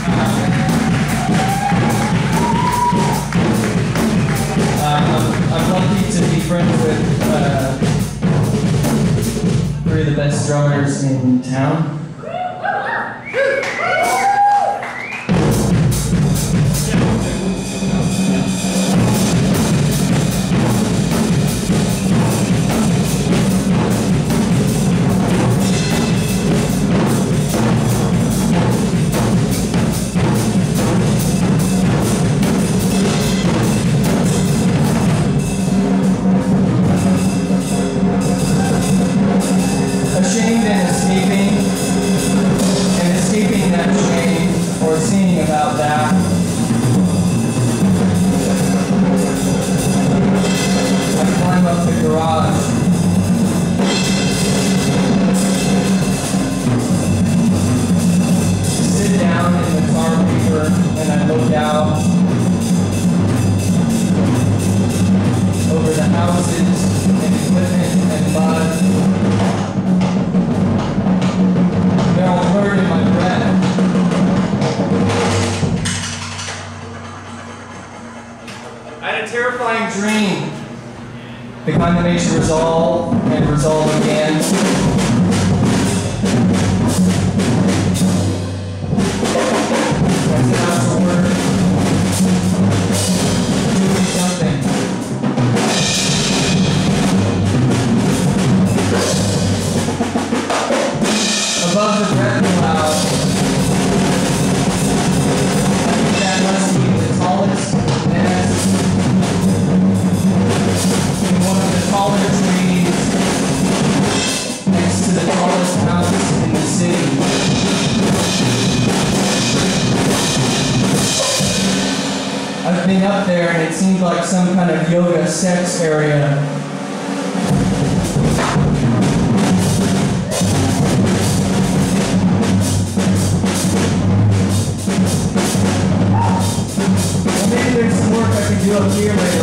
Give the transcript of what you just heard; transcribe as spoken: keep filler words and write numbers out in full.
I'm lucky to be friends with uh, three of the best drummers in town. Ashamed and escaping, and escaping that shame, or singing about that. I climb up the garage. Sit down in the tar paper, and I look out over the houses and equipment and mud. They're all hurt in my breath. I had a terrifying dream. The kind that makes you resolve and resolve again. I set out to work. Doing something. Above the breath cloud, I think that must be the tallest nest in one of the taller trees next to the tallest house in the city. I've been up there and it seemed like some kind of yoga sex area. Maybe there's some work I can do up here later.